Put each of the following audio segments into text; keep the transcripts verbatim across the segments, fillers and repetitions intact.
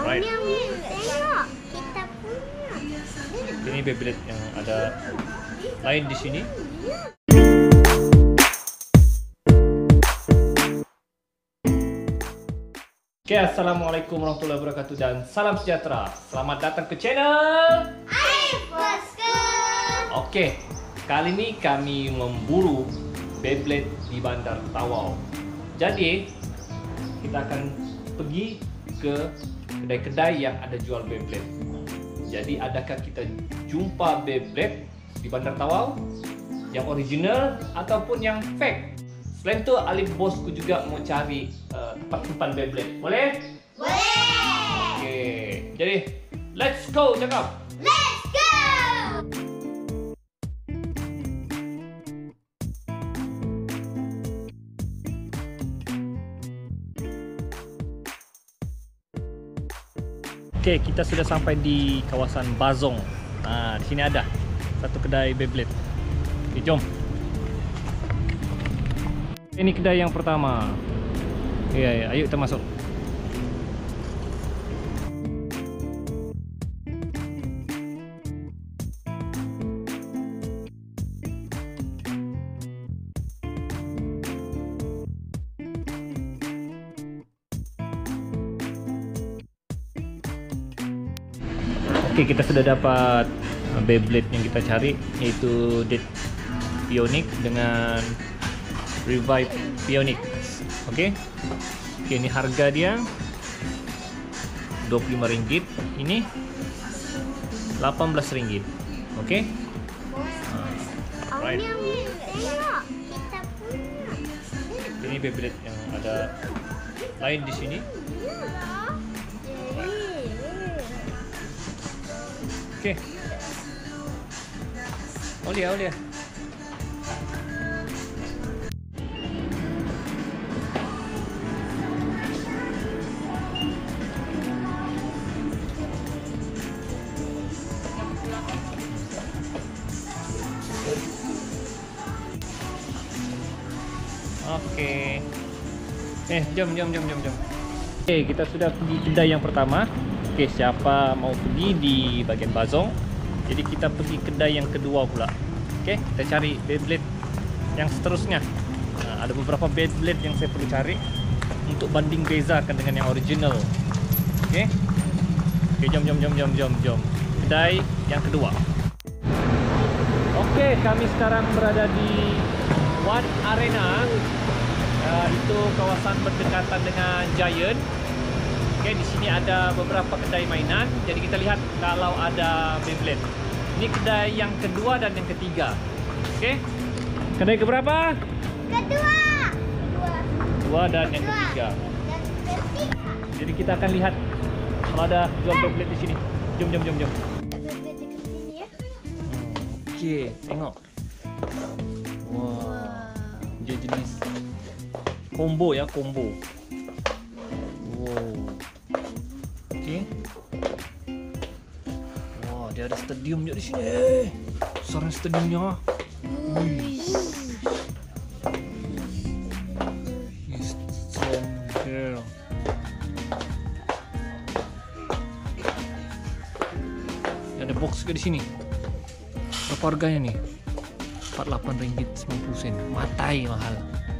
Alright. Tengok, kita punya. Ini Beyblade yang ada lain di sini. Oke, okay, assalamualaikum warahmatullahi wabarakatuh dan salam sejahtera. Selamat datang ke channel Bosku. Oke, okay, kali ini kami memburu Beyblade di Bandar Tawau. Jadi kita akan pergi ke kedai-kedai yang ada jual Beyblade. Jadi adakah kita jumpa Beyblade di Bandar Tawau yang original ataupun yang fake? Selain itu, Alif bosku juga mau cari uh, tempat simpan Beyblade. Boleh? Boleh. Oke, jadi let's go cakap. Let's go. Oke, kita sudah sampai di kawasan Bazong. Nah, di sini ada satu kedai Beyblade. Oke, jom. Ini kedai yang pertama. Iya, ya, ayo kita masuk. Oke, kita sudah dapat Beyblade yang kita cari, yaitu Dead Bionic dengan Revive Bionic. Oke. Oke, ini harga dia dua puluh lima ringgit. Ini delapan belas ringgit. Oke. Uh, right. Tengok, kita punya. Ini Beyblade yang ada lain di sini. Oke. Oh dia, oh dia. Oke. Eh, jom, jom, jom, jom, jom. Oke, kita sudah pergi kedai yang pertama. Oke, siapa mau pergi di bagian Bazong? Jadi kita pergi kedai yang kedua pula. Oke, kita cari Beyblade yang seterusnya. Nah, ada beberapa Beyblade yang saya perlu cari untuk banding bezakan dengan yang original. Oke. Oke, jom, jom, jom, jom, jom, jom. Kedai yang kedua. Oke, kami sekarang berada di One Arena. Uh, itu kawasan berdekatan dengan Giant. Oke, di sini ada beberapa kedai mainan. Jadi kita lihat kalau ada Beyblade. Ini kedai yang kedua dan yang ketiga. Oke. Kedai keberapa? Kedua. Kedua. Dua dan yang ketiga. Dan ketiga. Jadi kita akan lihat kalau ada jual Beyblade di sini. Jom, jom, jom, jom. Beyblade dekat sini ya. Oke, tengok. Wah. Dia jenis combo ya, combo. Wow. Oke. Wah, dia ada stadium juga di sini. Eh, besarnya stadiumnya. Wih. Yes, strong girl. Ada box juga di sini. Berapa harganya nih? empat puluh delapan ringgit sembilan puluh sen. Matai mahal.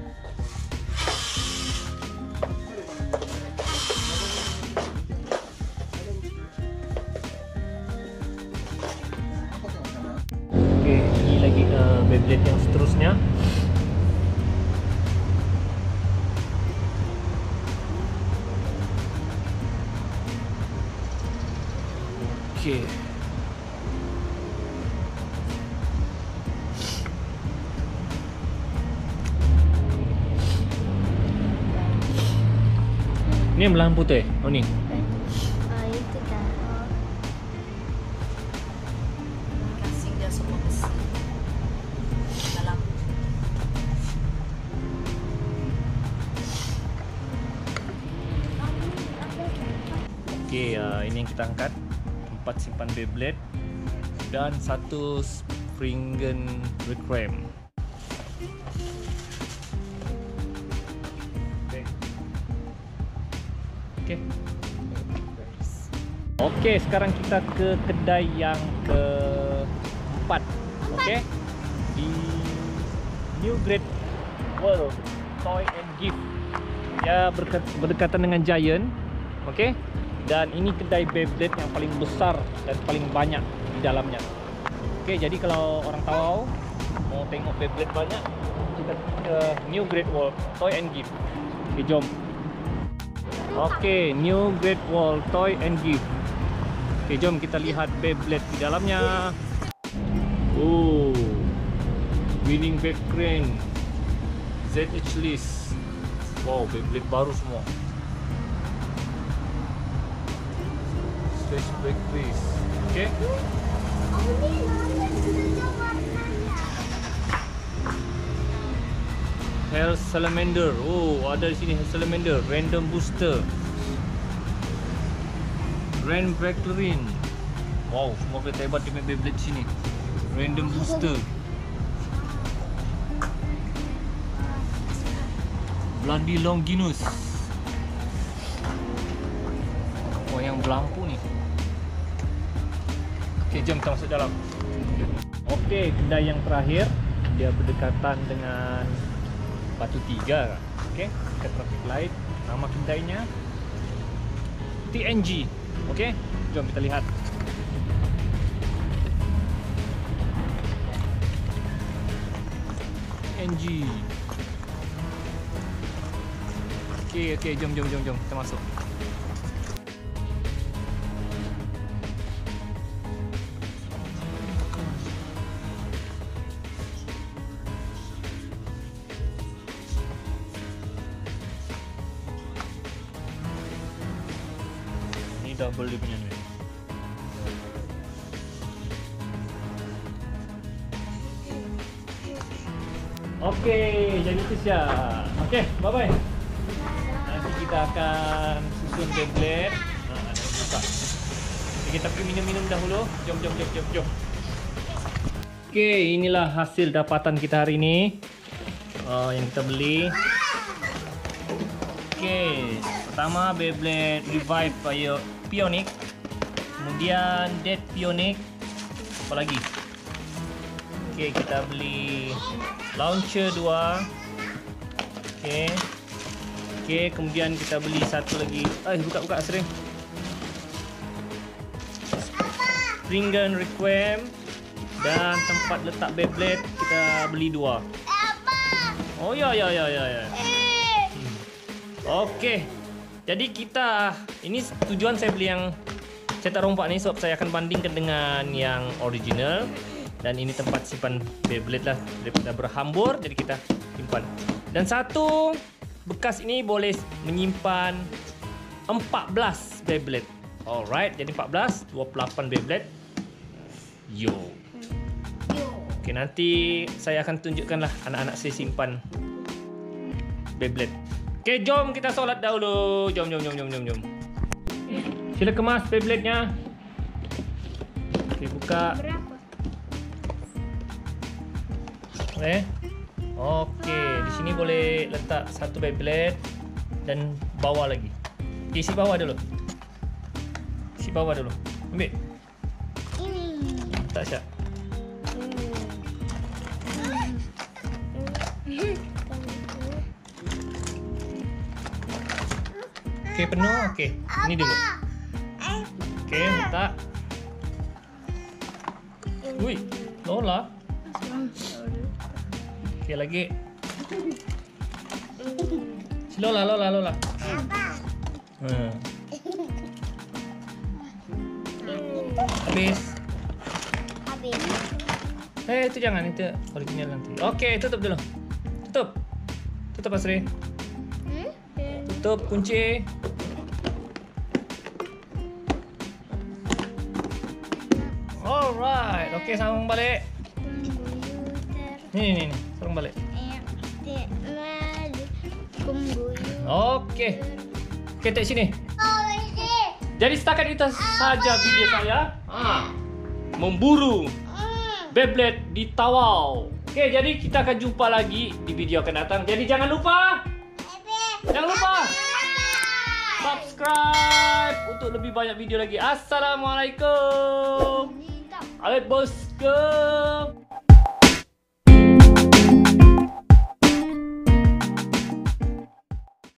Oke, ini lagi uh, Beyblade yang seterusnya. Oke. Ini yang belahan putih. Oh ni. Oh, itu dah. Kasih dia semua besi dalam. Oke, uh, ini yang kita angkat. Tempat simpan Beyblade dan satu Springen Requiem. Oke. Oke. Okey, sekarang kita ke kedai yang keempat. Okey. Di New Great World Toy and Gift. Dia berdekatan dengan Giant. Okey. Dan ini kedai Beyblade yang paling besar dan paling banyak di dalamnya. Okey, jadi kalau orang Tawau mau tengok Beyblade banyak, kita ke New Great World Toy and Gift. Okey, jom. Okey, New Great World Toy and Gift. Okey, jom kita lihat Beyblade di dalamnya. Oh, Winning Back Crane, Z H List. Wow, Beyblade baru semua. Space Break List. Okey. Hell Salamander. Oh, ada di sini Hell Salamander. Random Booster. Grand Backlerine. Wow, semua kereta hebat di Beyblade sini. Random Booster. Bloody Longinus. Oh, yang berlampu ni. Okey, jom kita masuk dalam. Okey, kedai yang terakhir. Dia berdekatan dengan Batu Tiga. Okey, dekat traffic light. Nama kedainya T N G. Okey, jom kita lihat. T N G. Okey, okey, jom jom jom jom kita masuk. Double dia punya ni. Okey, jadi itu siap. Okey, bye bye. Nanti kita akan susun Beyblade. Ha, ada yang buka. Jadi kita pergi minum-minum dahulu. Jom jom jom jom jom. Okey, inilah hasil dapatan kita hari ini. Uh, yang kita beli. Okey, pertama Beyblade Revive Fire Pionic, kemudian Dead Pionic, apa lagi? Okey, kita beli launcher dua. Okey. Okey, kemudian kita beli satu lagi. Eh, buka-buka sering. Spring Gun Requiem dan tempat letak Beyblade kita beli dua. Oh ya ya ya ya ya. Hmm. Okey. Jadi kita, ini tujuan saya beli yang cetak rompak ni sebab saya akan bandingkan dengan yang original. Dan ini tempat simpan Beyblade lah, daripada berhambur, jadi kita simpan. Dan satu bekas ini boleh menyimpan empat belas Beyblade. Alright, jadi empat belas, dua puluh lapan Beyblade. Yo. Oke, nanti saya akan tunjukkanlah anak-anak saya simpan Beyblade. Oke, jom kita solat dahulu. Jom, jom, jom, jom, jom, jom. Sila kemas Beyblade-nya. Oke, buka. Berapa? Eh. Oke, di sini boleh letak satu Beyblade dan bawah lagi. Oke, isi bawah dulu. Isi bawah dulu. Ambil. Ini. Tak syak. Okey, penuh. Okey, ini dulu. Okey, letak. Ui, Lola. Okey, lagi. Si Lola, Lola, Lola. Hmm. Habis. Habis. Eh, itu jangan, itu original nanti. Okey, tutup dulu. Tutup. Tutup, Asri. Hmm? Tutup, kunci. Alright, okey, sambung balik. Ni, ni, ni, sambung balik. Okey. Okey, tak sini. Jadi setakat itu saja video saya. Ha. Memburu Beyblade di Tawau. Okey, jadi kita akan jumpa lagi di video akan datang. Jadi jangan lupa. Jangan lupa. subscribe untuk lebih banyak video lagi. Assalamualaikum. Hitam. Alek bosku.